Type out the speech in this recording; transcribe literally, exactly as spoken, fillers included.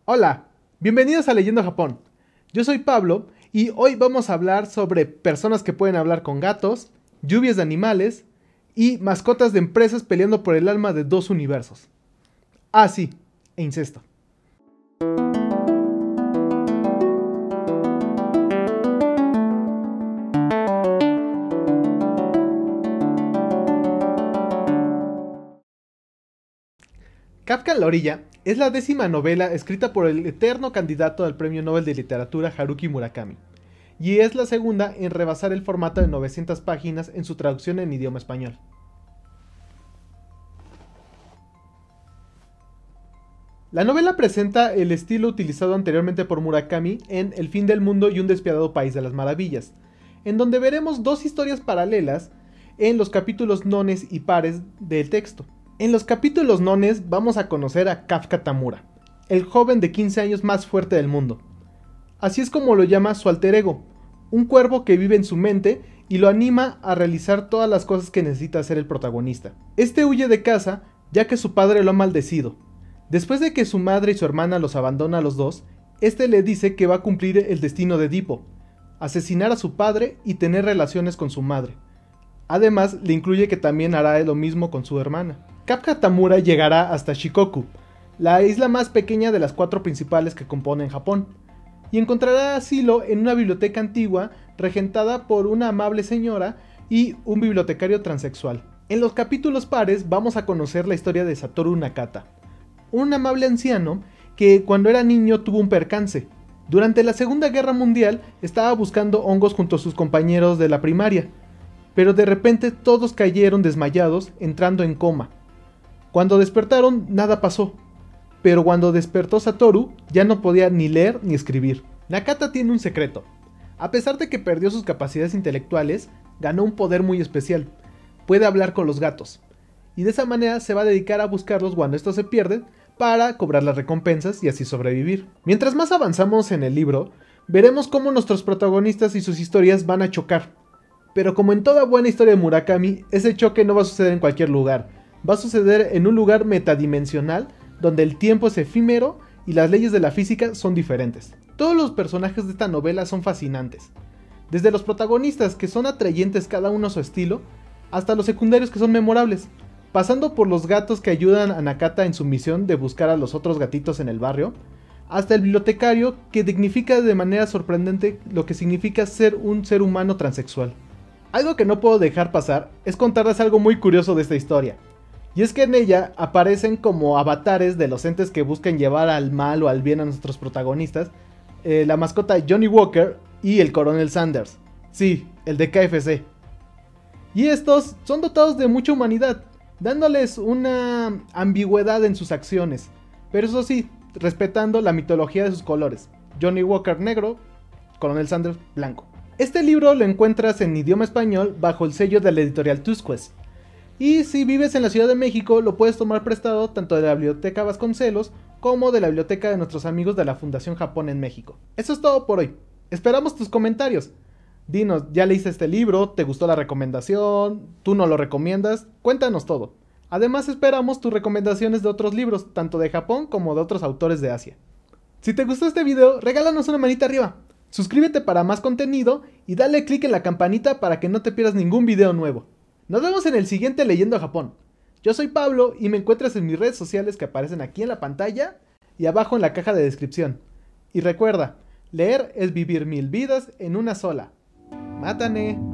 Hola, bienvenidos a Leyendo Japón. Yo soy Pablo y hoy vamos a hablar sobre personas que pueden hablar con gatos, lluvias de animales y mascotas de empresas peleando por el alma de dos universos. Ah, sí, e incesto. Kafka en la orilla es la décima novela escrita por el eterno candidato al Premio Nobel de Literatura Haruki Murakami, y es la segunda en rebasar el formato de novecientas páginas en su traducción en idioma español. La novela presenta el estilo utilizado anteriormente por Murakami en El fin del mundo y un despiadado país de las maravillas, en donde veremos dos historias paralelas en los capítulos nones y pares del texto. En los capítulos nones vamos a conocer a Kafka Tamura, el joven de quince años más fuerte del mundo. Así es como lo llama su alter ego, un cuervo que vive en su mente y lo anima a realizar todas las cosas que necesita hacer el protagonista. Este huye de casa ya que su padre lo ha maldecido. Después de que su madre y su hermana los abandona a los dos, este le dice que va a cumplir el destino de Edipo, asesinar a su padre y tener relaciones con su madre. Además, le incluye que también hará lo mismo con su hermana. Kafka Tamura llegará hasta Shikoku, la isla más pequeña de las cuatro principales que componen Japón, y encontrará asilo en una biblioteca antigua regentada por una amable señora y un bibliotecario transexual. En los capítulos pares vamos a conocer la historia de Satoru Nakata, un amable anciano que cuando era niño tuvo un percance. Durante la Segunda Guerra Mundial estaba buscando hongos junto a sus compañeros de la primaria, pero de repente todos cayeron desmayados, entrando en coma. Cuando despertaron, nada pasó, pero cuando despertó Satoru, ya no podía ni leer ni escribir. Nakata tiene un secreto. A pesar de que perdió sus capacidades intelectuales, ganó un poder muy especial. Puede hablar con los gatos, y de esa manera se va a dedicar a buscarlos cuando estos se pierden, para cobrar las recompensas y así sobrevivir. Mientras más avanzamos en el libro, veremos cómo nuestros protagonistas y sus historias van a chocar. Pero como en toda buena historia de Murakami, ese choque no va a suceder en cualquier lugar. Va a suceder en un lugar metadimensional, donde el tiempo es efímero y las leyes de la física son diferentes. Todos los personajes de esta novela son fascinantes. Desde los protagonistas, que son atrayentes cada uno a su estilo, hasta los secundarios que son memorables, pasando por los gatos que ayudan a Nakata en su misión de buscar a los otros gatitos en el barrio, hasta el bibliotecario que dignifica de manera sorprendente lo que significa ser un ser humano transexual. Algo que no puedo dejar pasar es contarles algo muy curioso de esta historia, y es que en ella aparecen como avatares de los entes que buscan llevar al mal o al bien a nuestros protagonistas, eh, la mascota Johnny Walker y el coronel Sanders, sí, el de K F C. Y estos son dotados de mucha humanidad, dándoles una ambigüedad en sus acciones, pero eso sí, respetando la mitología de sus colores. Johnny Walker negro, Coronel Sanders blanco. Este libro lo encuentras en idioma español bajo el sello de la editorial Tusquets. Y si vives en la Ciudad de México, lo puedes tomar prestado tanto de la Biblioteca Vasconcelos como de la biblioteca de nuestros amigos de la Fundación Japón en México. Eso es todo por hoy. Esperamos tus comentarios. Dinos, ¿ya leíste este libro? ¿Te gustó la recomendación? ¿Tú no lo recomiendas? Cuéntanos todo. Además esperamos tus recomendaciones de otros libros, tanto de Japón como de otros autores de Asia. Si te gustó este video, regálanos una manita arriba. Suscríbete para más contenido y dale click en la campanita para que no te pierdas ningún video nuevo. Nos vemos en el siguiente Leyendo Japón. Yo soy Pablo y me encuentras en mis redes sociales que aparecen aquí en la pantalla y abajo en la caja de descripción. Y recuerda, leer es vivir mil vidas en una sola. ¡Mátane!